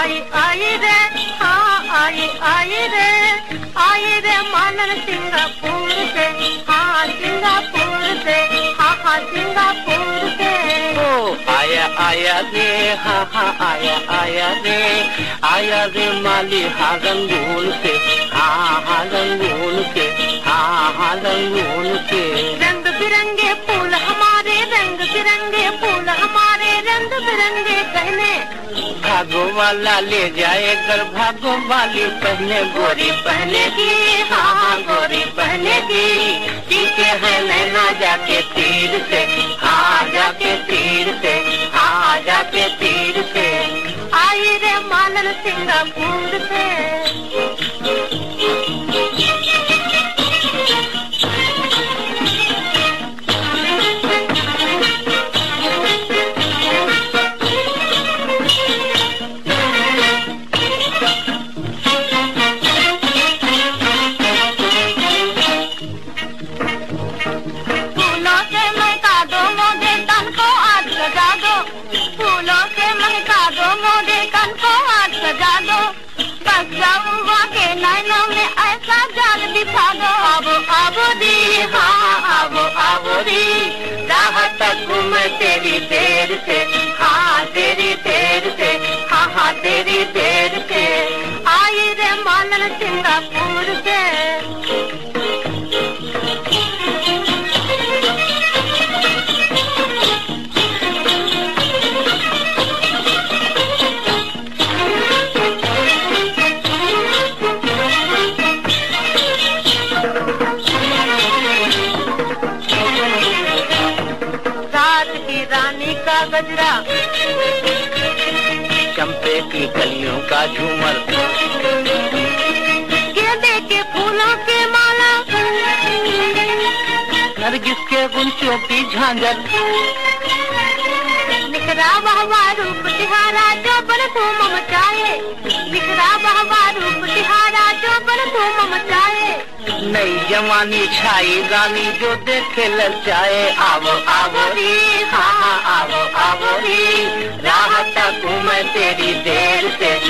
आई रे, हाँ आई रे मालन सिंगापुर से, हाँ सिंगापुर से, हाँ सिंगापुर से। ओ आया रे, हाँ आया रे माली रंगून से, हाँ रंगून से, हाँ रंगून से। रंग बिरंगे फूल हमारे, रंग बिरंगे फूल हमारे, रंग बिरंगे गहने। भागो वाला ले जाए घर, भागो वाली पहने गोरी पहनेगी, हाँ गोरी पहनेगी। टीके हैं नैना जाके तीर से, हाँ जाके तीर से, हाँ जाके तीर से। आई रे मालन सिंगापुर से। के नैनों में ऐसा जाल दिखा दो। अब दी, हाँ अब दी, राहत घूम तेरी देर से, हाँ तेरी देर से, हाँ तेरी देर से। आई रे मालन सिंगापुर से। रानी का गजरा, चंपे की कलियों का झूमर, गेंदे के फूलों के माला, नरगिस के गुंचों की झांझर। निखरा बहवा रूप तिहारा जो बन धूम मचाए, निखरा बहवा रूप तिहारा जो बन धूम मचाए। नई जवानी छाई रानी जो देखे ललचाए। आवो री, हाँ आवो री, राहत घूम तेरी देर से,